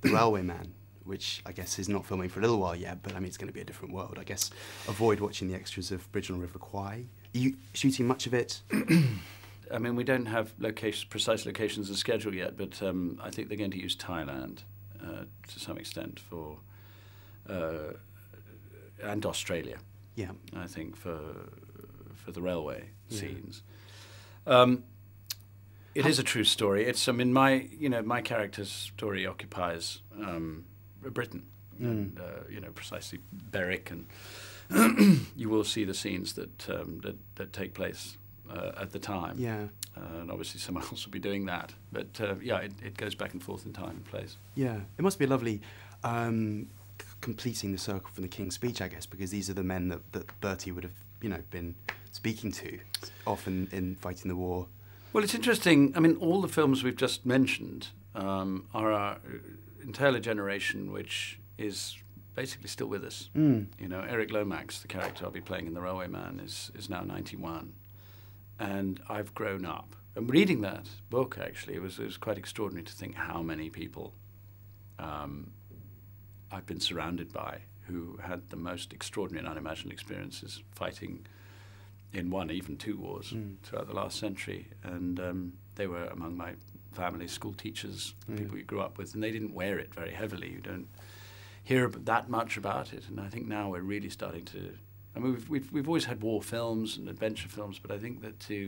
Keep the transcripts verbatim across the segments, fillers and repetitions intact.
The Railway Man, which I guess is not filming for a little while yet, but I mean, it's going to be a different world. I guess avoid watching the extras of Bridge on the River Kwai. Are you shooting much of it? I mean, we don't have location, precise locations and schedule yet, but um, I think they're going to use Thailand uh, to some extent for, uh, and Australia. Yeah. I think for for the railway yeah. scenes. Um, it How is a true story. It's I mean my you know my character's story occupies um, Britain mm. and uh, you know precisely Berwick, and you will see the scenes that um, that, that take place uh, at the time. Yeah. Uh, and obviously someone else will be doing that. But uh, yeah, it, it goes back and forth in time and place. Yeah, it must be lovely. Um, completing the circle from the King's Speech, I guess, because these are the men that, that Bertie would have, you know, been speaking to, often in fighting the war. Well, it's interesting. I mean, all the films we've just mentioned um, are our entire generation, which is basically still with us. Mm. You know, Eric Lomax, the character I'll be playing in The Railway Man, is is now ninety-one, and I've grown up. And reading that book, actually, it was it was quite extraordinary to think how many people Um, I've been surrounded by who had the most extraordinary and unimagined experiences fighting in one, even two wars mm. throughout the last century. And um, they were among my family, school teachers, mm. people you grew up with, and they didn't wear it very heavily. You don't hear that much about it. And I think now we're really starting to, I mean, we've, we've, we've always had war films and adventure films, but I think that to,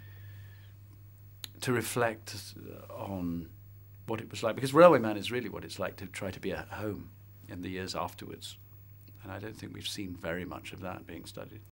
to reflect on what it was like, because Railway Man is really what it's like to try to be at home in the years afterwards. And I don't think we've seen very much of that being studied.